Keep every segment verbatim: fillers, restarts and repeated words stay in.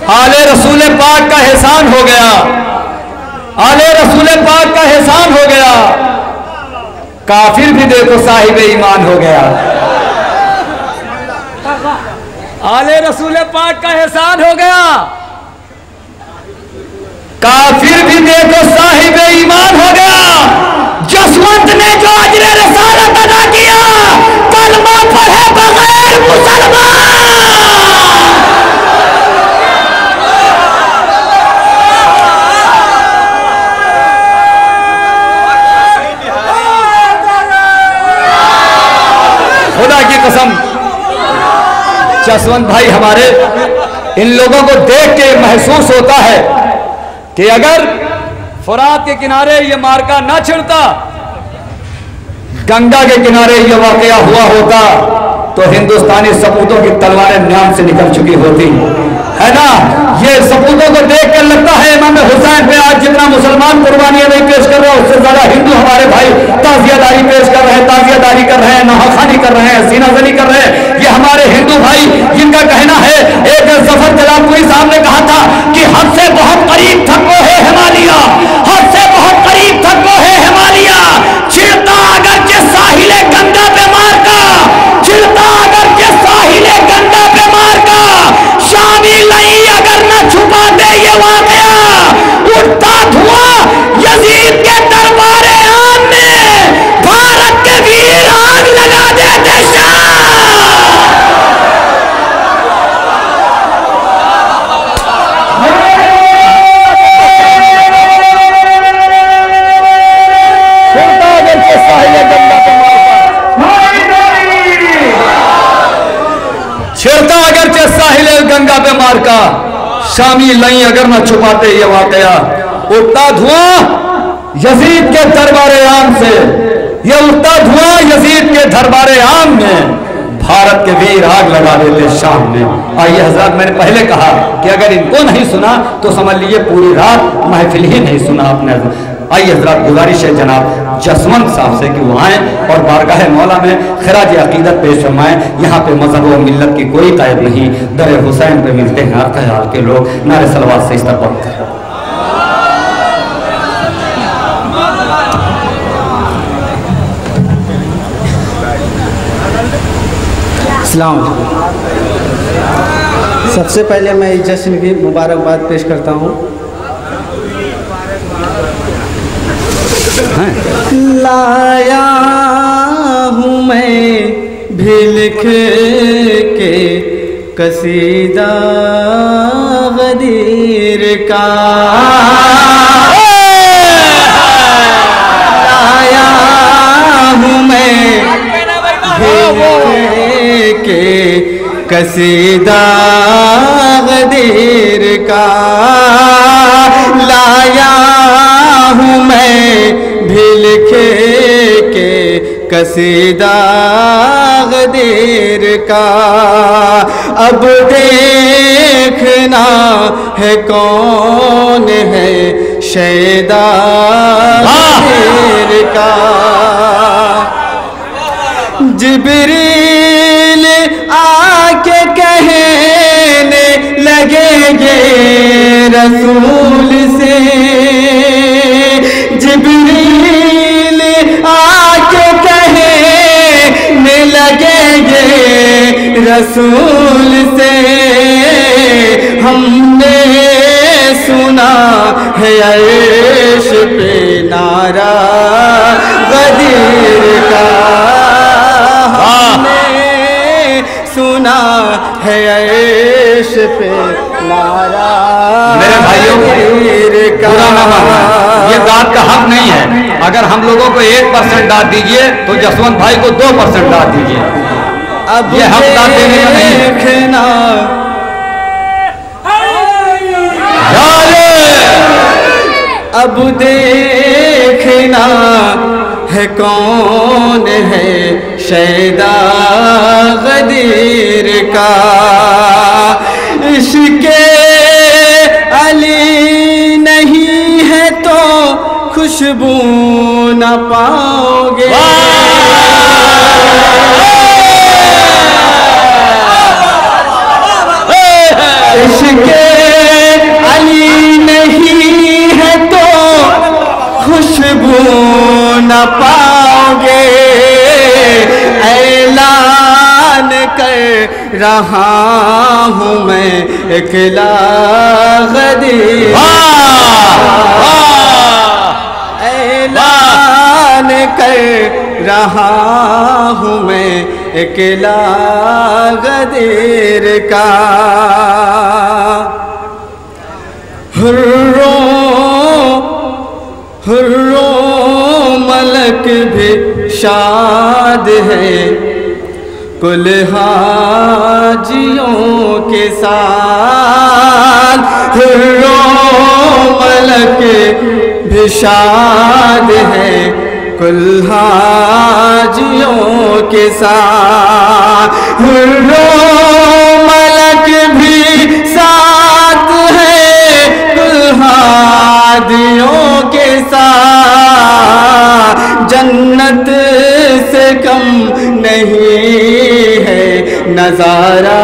आले रसूल पाक का एहसान हो गया, आले रसूल पाक का एहसान हो गया, काफिर भी देखो साहिब ईमान हो गया। आले रसूल पाक का एहसान हो गया, काफिर भी देखो साहिब ईमान हो गया। जसवंत ने जो अजर रसालत अदा किया, कलमा पढ़े बगैर मुसलमान। खुदा की कसम, जसवंत भाई हमारे, इन लोगों को देख के महसूस होता है कि अगर फुरात के किनारे ये मार्का ना छिड़ता, गंगा के किनारे ये वाकया हुआ होता, तो हिंदुस्तानी सपूतों की तलवारें न्याम से निकल चुकी होती, है ना। ये सपूतों को देख कर लगता है इमाम हुसैन पे आज जितना मुसलमान कुर्बानियां नहीं पेश कर रहे हैं, उससे ज्यादा हिंदू हमारे भाई ताजियादारी पेश कर रहे हैं, ताजियादारी कर रहे हैं, नहाखानी कर रहे हैं, सीनाजनी कर रहे हैं। ये हमारे हिंदू भाई, जिनका कहना है, एक जफर जलालपुरी साहब ने कहा था कि हद से बहुत करीब थको है हिमालय, हद से बहुत करीब थको है हिमालय, छिड़ता अगर के साहिले गंगा पे मार का, छिड़ता अगर के साहिले गंगा पे मार का, शामी नहीं अगर न छुपा दे ये वाकया, उठता धुआं यजीद के दरबारे आम में, भारत के वीर आग लगा देते शाह। छिड़ता अगर चे साहिल गंगा पे मार का, शामी नहीं अगर न छुपाते ये वाकया, उठता धुआं यजीद के दरबारे आम से, ये उठता धुआं यजीद के दरबारे आम में, भारत के वीर आग लगा देते शाम में। आइए हजरत, मैंने पहले कहा कि अगर इनको नहीं सुना तो समझ लीजिए पूरी रात महफिल ही नहीं सुना आपने। आइए हजरत, गुजारिश है जनाब जसवंत साहब से कि वो आएँ और बारगाह मौला में खिराज अकीदत पेश फरमाएं। यहाँ पे मजहब व मिल्लत की कोई कायद नहीं, दर हुसैन पे मिलते हैं हर ख्याल के लोग। नारे सलवात से इस तरह पढ़ते हैं। सबसे पहले मैं इस जश्न की मुबारकबाद पेश करता हूँ। लाया हूँ मैं भी लिख के कसीदा गदीर का, लाया हूँ मैं भी के कसीदा गदीर का, लाया हूँ मैं भी लिख के कसीदा गदीर का। अब देखना है कौन है शैदा गदीर का। जिब्रील आके कहने लगेंगे रसूल से, जिब्रील आके कहने लगेंगे रसूल से, हमने सुना है अर्श पे नारा गदीर का, सुना है अर्श पे नारा। मेरे भाइयों, बुरा ना मानना, ये दाद का हक नहीं है। अगर हम लोगों को एक परसेंट दाद दीजिए तो जसवंत भाई को दो परसेंट दाद दीजिए। अब ये हक दाद देने का नहीं है। अब देखना है कौन है शैदा गदीर का। इश्क़े अली नहीं है तो खुशबू न पाओगे, इश्क़े न पाओगे। ऐलान कर रहा हूँ मैं इकला गदीर, ऐलान कर रहा हूँ मैं इकला गदीर का। हुर्रो हुर्रो मलक भी शाद है कुल हाजियों के साथ। हुर्रो मलक भी शाद है कुल हाजियों के साथ। हुर्रो मलक भी साथ है कुल हाजियों के साथ। जन्नत से कम नहीं है नजारा,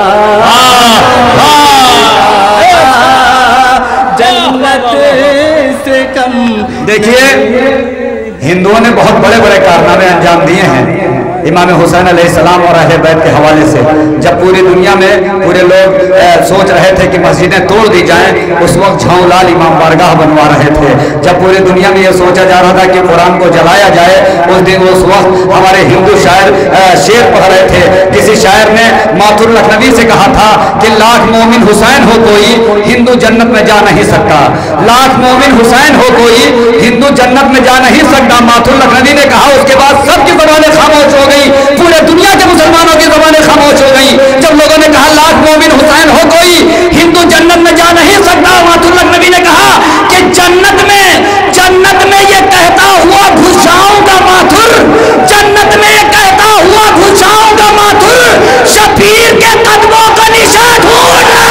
जन्नत से कम। देखिए, हिंदुओं ने बहुत बड़े बड़े कारनामे अंजाम दिए हैं इमाम हुसैन अलैहिस्सलाम और अहले बैत के हवाले से। जब पूरी दुनिया में पूरे लोग सोच रहे थे कि मस्जिदें तोड़ दी जाएं, उस वक्त झाऊलाल इमाम बारगाह बनवा रहे थे। जब पूरी दुनिया में यह सोचा जा रहा था कि कुरान को जलाया जाए, उस दिन उस वक्त हमारे हिंदू शायर शेर पढ़ रहे थे। किसी शायर ने माथुर लखनवी से कहा था कि लाख मोमिन हुसैन हो कोई, हिंदू जन्नत में जा नहीं सकता। लाख मोमिन हुसैन हो कोई, हिंदू जन्नत में जा नहीं सकता, माथुर लखनवी ने कहा। उसके बाद सबकी ज़बानें खामोश हो गई, पूरे दुनिया के मुसलमानों की ज़बानें खामोश हो गई। जब लोगों ने कहा लाख मोमिन हुसैन हो कोई, हिंदू जन्नत में जा नहीं सकता, माथुर लखनवी ने कहा कि जन्नत में जन्नत में ये कहता हुआ घुस जाऊंगा माथुर, जन्नत में ये कहता हुआ घुस जाऊंगा माथुर, शबीर के कदमों का निशान ढूंढना।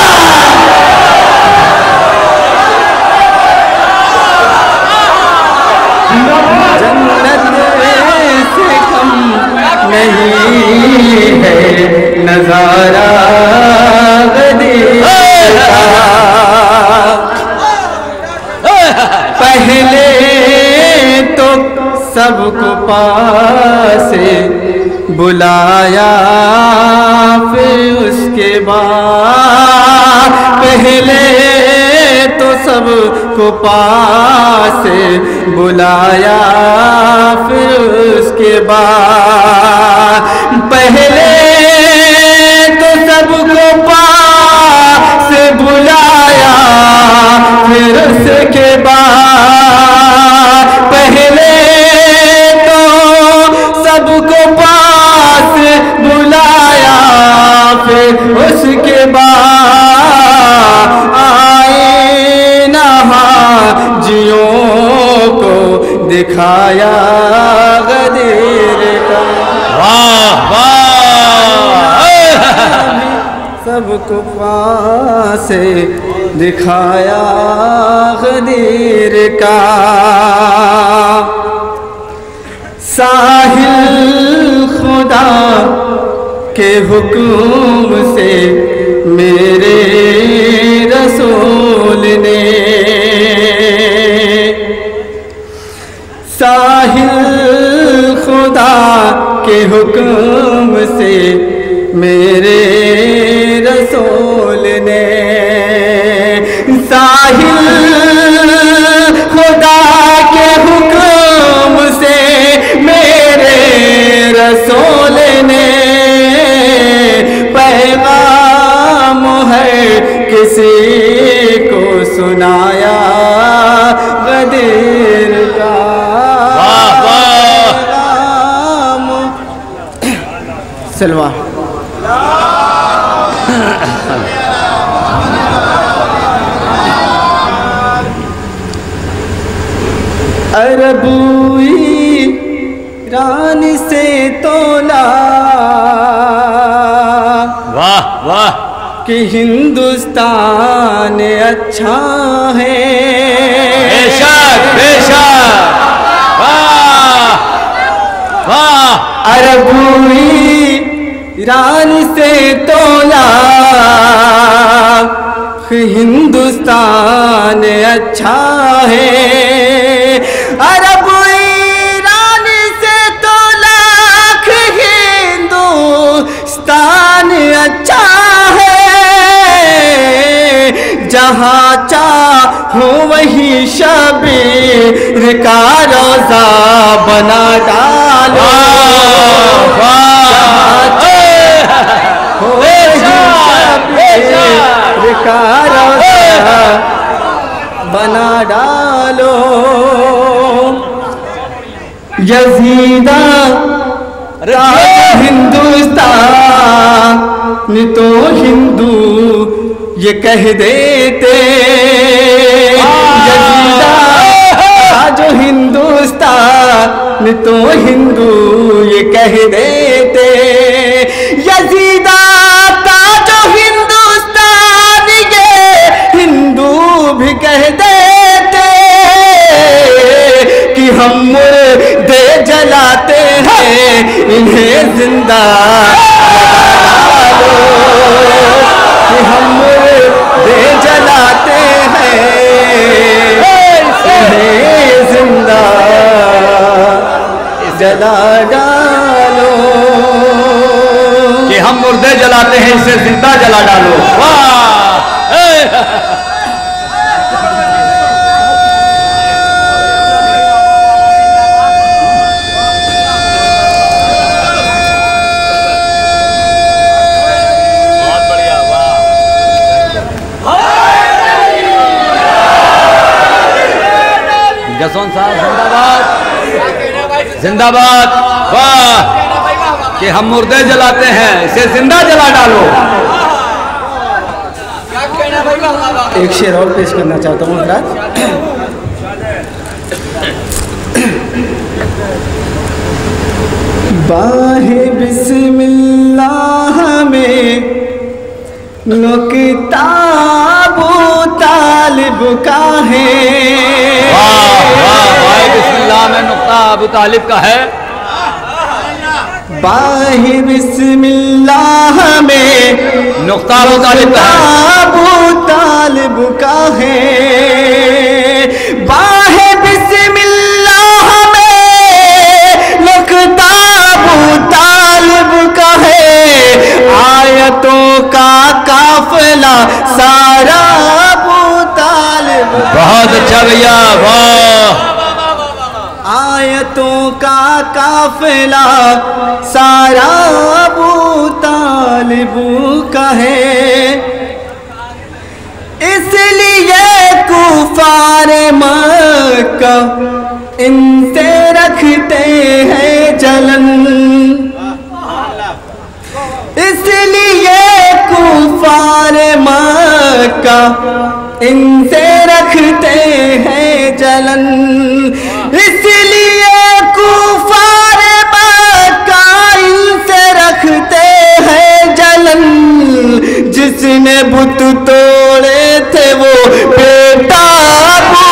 नहीं है नजारा गदीर का। पहले तो सबको पासे बुलाया, फिर उसके बाद पहले तो सबको पासे बुलाया, फिर उसके बाद पहले तो सबको पास बुलाया, फिर उसके बाद पहले तो सबको पास बुलाया, फिर उसके बाद आए ना हाजियों को दिखाया गदीर का। वाह वाह, सबको पास दिखाया गदीर का। साहिल खुदा के हुक्म से मेरे रसूल ने, साहिल खुदा के हुक्म से मेरे रसूल ने, साहिल खुदा के हुक्म से मेरे रसूल ने पैगाम है किसी को सुनाया गदीर का। सलवा अरबुई रानी से तोला, वाह वाह, कि हिंदुस्तान अच्छा है। बेशक बेशक, वाह वाह। अरबुई रानी से तोला, हिंदुस्तान अच्छा है। अरबुई जहाँ चाहो वही शबीर का रोजा बना डालो। जहाँ चाहो वही शबीर का रोजा बना डालो। यजीदा हिंदुस्तान तो हिंदू ये कह देते। यजीदा जो हिंदुस्तान तो हिंदू ये कह देते। यजीदा का जो हिंदुस्तान ये हिंदू भी कह देते कि हम मुर्दे जलाते हैं इन्हें जिंदा डालो। कि हम मुर्दे जलाते हैं इन्हें जिंदा जला डालो। कि हम मुर्दे जलाते हैं इसे जिंदा जला डालो। वाह! जसवंत साहब जिंदाबाद, जिंदाबाद। वाह! कि हम मुर्दे जलाते हैं इसे जिंदा जला डालो। एक शेर और पेश करना चाहता हूँ हजरात। बाहे बिस्मिल्लाह में नुक्ता अबू तालिब का है। बिस्मिल्लाह में नुक्ता अबू तालिब का है। बाहे बिस्मिल्लाह में नुक्ता अबू तालिब का है। अबू तालिब का है। बाहे बिस्मिल्लाह में नुक्ता अबू तालिब का है। आयतों का काफिला सारा अबू तालिब। बहुत अच्छा भैया, वाह! आयतों का काफिला सारा अबू तालिब का है। इसलिए कुफार मक्का इनसे रखते हैं जलन। इसलिए कुफार मक्का इनसे रखते हैं जलन। इसलिए कुफार मक्का इनसे रखते हैं जलन। जिसने बुत तोड़े थे वो बेटा अबू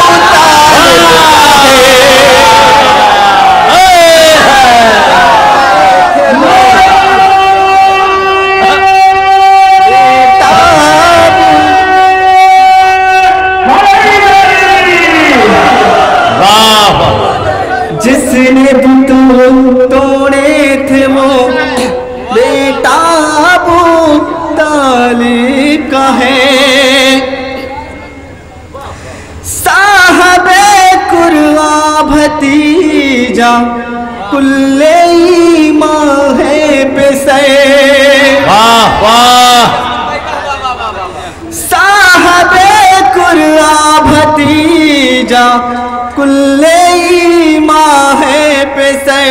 जिसने बुत तोड़े थे वो बेटा अबू तालिब का है। साहबे कुर्आ भतीजा कुल्ले ईमान है पेशे। वाह वाह! साहबे कुर्आ भतीजा कुल्ले ईमान है पेशे।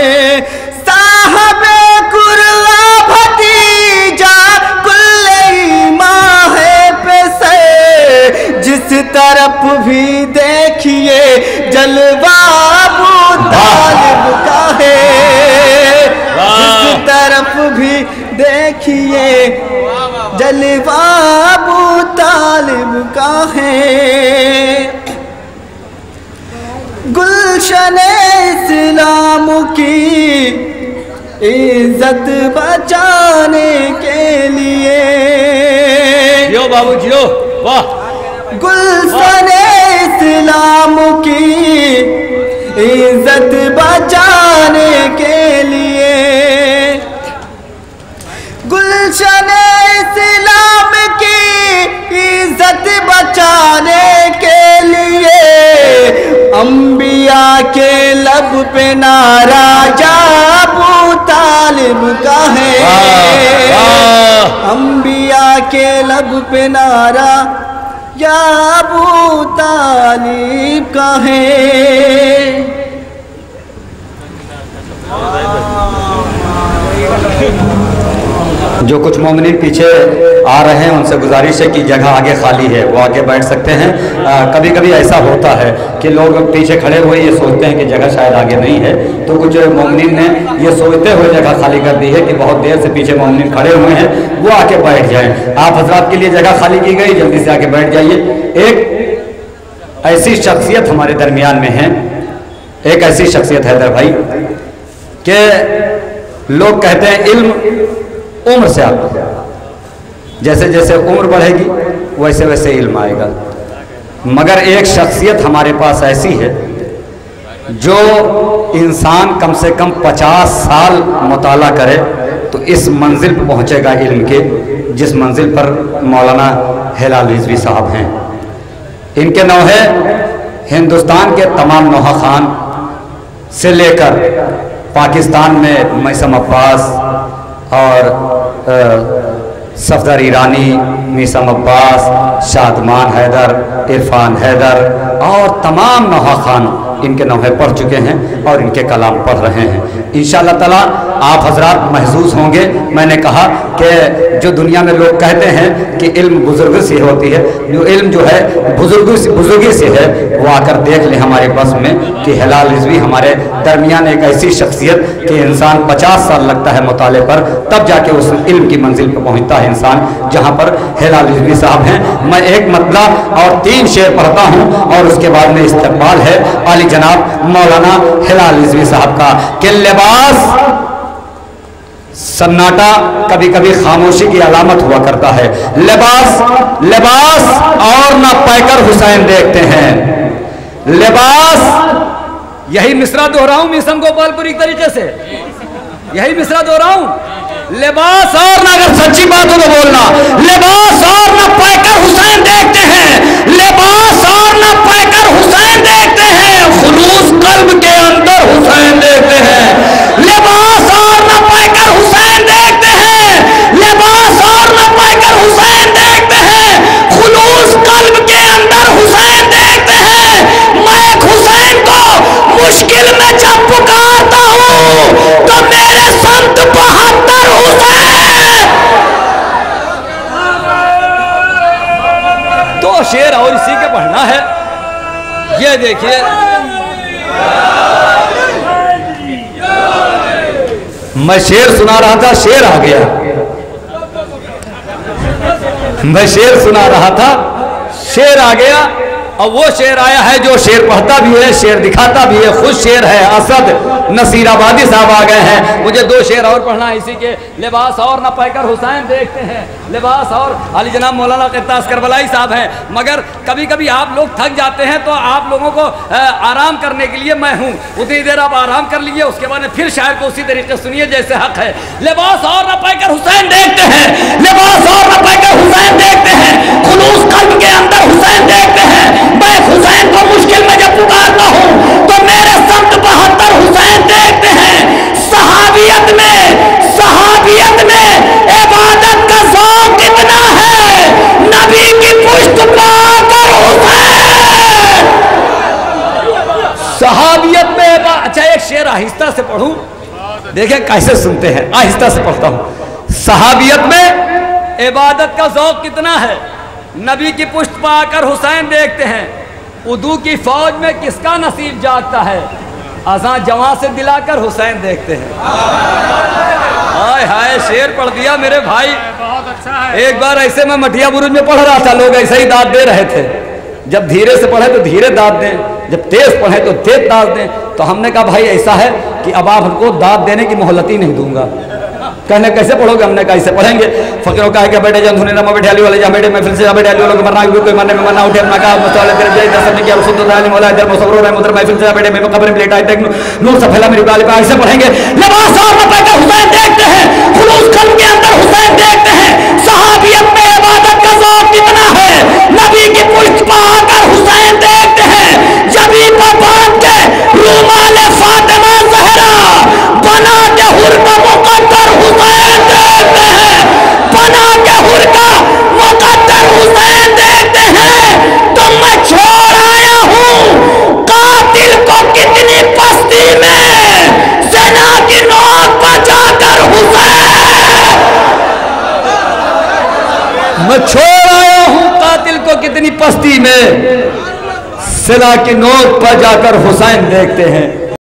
साहबे कुर्आ भतीजा कुल्ले ईमान है पेशे। जिस तरफ भी देखिए जलवा अबू तालिब का है। जिस तरफ भी देखिए जलवा अबू तालिब का है। गुलशन इस्लाम की इज्जत बचाने के लिए। जियो बाबू जियो, वाह! गुलशन इस्लाम की इज्जत बचाने के लिए। गुलशन इस्लाम की इज्जत पे नारा या अबू तालिब का है, अंबिया के लब पे नारा या अबू तालिब का है। जो कुछ मोमिनीन पीछे आ रहे हैं उनसे गुजारिश है कि जगह आगे खाली है, वो आगे बैठ सकते हैं। आ, कभी कभी ऐसा होता है कि लोग पीछे खड़े हुए ये सोचते हैं कि जगह शायद आगे नहीं है, तो कुछ मोमिनीन ने ये सोचते हुए जगह खाली कर दी है कि बहुत देर से पीछे मोमिनीन खड़े हुए हैं, वो आके बैठ जाएं। आप हजरात के लिए जगह खाली की गई, जल्दी से आके बैठ जाइए। एक ऐसी शख्सियत हमारे दरमियान में है, एक ऐसी शख्सियत हैदर भाई कि लोग कहते हैं इल्म उम्र से आता, जैसे जैसे उम्र बढ़ेगी वैसे वैसे इल्म आएगा। मगर एक शख्सियत हमारे पास ऐसी है जो इंसान कम से कम पचास साल मुताला करे तो इस मंजिल पर पहुंचेगा इल्म के, जिस मंजिल पर मौलाना हिलाल रिजवी साहब हैं। इनके नौहे हिंदुस्तान के तमाम नौहा खान से लेकर पाकिस्तान में मैसम अब्बास और सफदर ईरानी, मीसम अब्बास, शादमान हैदर, इरफान हैदर और तमाम नौहा खान इनके नौहे पढ़ चुके हैं और इनके कलाम पढ़ रहे हैं। इंशाअल्लाह ताला आप हजरात महसूस होंगे। मैंने कहा कि जो दुनिया में लोग कहते हैं कि इल्म बुजुर्ग से होती है, जो इल्म जो है बुजुर्ग से बुजुर्गी से है, वो आकर देख लें हमारे बस में कि हिलाल रिजवी हमारे दरमियान एक ऐसी शख्सियत कि इंसान पचास साल लगता है मुताले पर, तब जाके उस इल्म की मंजिल पर पहुँचता है इंसान, जहाँ पर हिलाल रिजवी साहब हैं। मैं एक मतला और तीन शेर पढ़ता हूँ और उसके बाद में इस्तकबाल है आली जनाब मौलाना हिलाल रिजवी साहब का कि लिबास सन्नाटा कभी कभी खामोशी की अलामत हुआ करता है। लिबास लिबास और ना पैकर हुसैन देखते हैं। लिबास, यही मिसरा दोहराऊं मीसम गोपालपुरी के तरीके से, यही मिसरा दोहराऊं। लिबास और ना, अगर सच्ची बात हो तो बोलना, लिबास और ना पैकर हुसैन देखते हैं। लिबास और ना पैकर हुसैन देखते हैं, खुलूस कल्ब के अंदर हुसैन देखते हैं। लिबास और ना पैकर हुसैन देखते हैं। लिबास और ना पैकर हुसैन देखते हैं, खुलूस कल्ब के अंदर हुसैन देखते हैं। मैं हुसैन को मुश्किल में जब पुकारता हूँ तो मेरे संत बहत्तर हुसैन। दो शेर और इसी के पढ़ना है। ये देखिए, मैं शेर सुना रहा था, शेर आ गया। मैं शेर सुना रहा था, शेर आ गया। और वो शेर आया है जो शेर पढ़ता भी है, शेर दिखाता भी है, खुद शेर है। असद नसीराबादी साहब आ गए हैं। मुझे दो शेर और पढ़ना है इसी के। लिबास और ना पैकर हुसैन देखते हैं। लिबास और अली जनाब मौलाना क़ित्तास करबलाई साहब हैं। मगर कभी कभी आप लोग थक जाते हैं तो आप लोगों को आराम करने के लिए मैं हूँ, उतनी देर आप आराम कर लीजिए, उसके बाद फिर शायर को उसी तरीके सुनिए जैसे हक है। लिबास और ना पैकर हुसैन देखते हैं। लिबास और ना पैकर हुसैन देखते हैं, खुलूस कल्ब के अंदर हुसैन देखते हैं। मैं हुसैन को मुश्किल में जब पुकारता हूँ तो मेरे संत बहत्तर हुसैन देखते हैं। सहाबियत में सहाबियत में इबादत का शौक कितना है, नबी की पुष्ट पाकर हुसैन। सहाबियत में, अच्छा एक शेर आहिस्ता से पढ़ूं, देखें कैसे सुनते हैं। आहिस्ता से पढ़ता हूं। सहाबियत में इबादत का शौक कितना है, नबी की पुष्ट पाकर हुसैन देखते हैं। उदू की फौज में किसका नसीब जागता है, अज़ां जवां से दिलाकर हुसैन देखते हैं। हाय हाय, शेर पढ़ दिया मेरे भाई। बहुत अच्छा है। एक बार ऐसे मैं मटिया बुरुज में पढ़ रहा था, लोग ऐसे ही दाद दे रहे थे। जब धीरे से पढ़े तो धीरे दाद दें, जब तेज पढ़े तो तेज दाद दें। तो हमने कहा भाई ऐसा है कि अब आप हमको दाद देने की मोहलत ही नहीं दूंगा। कहने कैसे पढ़ोगे, हमने कैसे पढ़ेंगे। फकीरों का है कि बेटे जन धुने नमा बैठे आली वाले जा बेटे महफिल से जा बेटे आली वालों को मरना कोई मरने में मरना उठे अपना का मसवाले तेरे जय दर्शन किया सुन तो दाली मौला इधर मुसवरो रहे मुद्र महफिल से जा बेटे मैं कब्र में लेटा है देख नूर से फैला मेरी गाली पे। ऐसे पढ़ेंगे। लिबास और ना पैकर हुसैन देखते हैं, खुलूस कल्ब के अंदर हुसैन देखते हैं। सहाबियत में इबादत का शौक कितना है, नबी की पुष्ट पाकर हुसैन देखते हैं। जबी पर बांध के रूमाल फातिहा मैं छोड़ आया हूं कातिल को कितनी पस्ती में, सिला की नोक पर जाकर हुसैन देखते हैं।